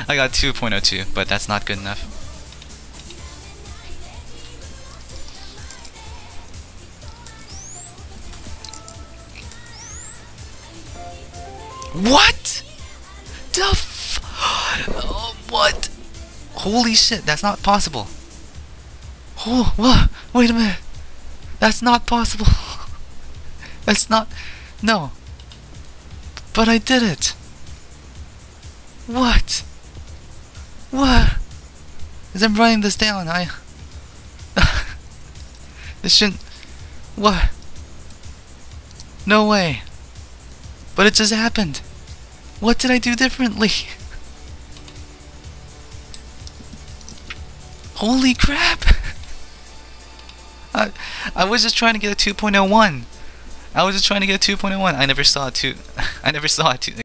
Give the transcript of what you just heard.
I got 2.02, but that's not good enough. What? The f- oh, what? Holy shit, that's not possible. Oh, what? Wait a minute. That's not possible. That's not... No. But I did it. What? What? As I'm writing this down, this shouldn't... What? No way. But it just happened. What did I do differently? Holy crap! I was just trying to get a 2.01. I was just trying to get a 2.01. I never saw a 2. I never saw a 2.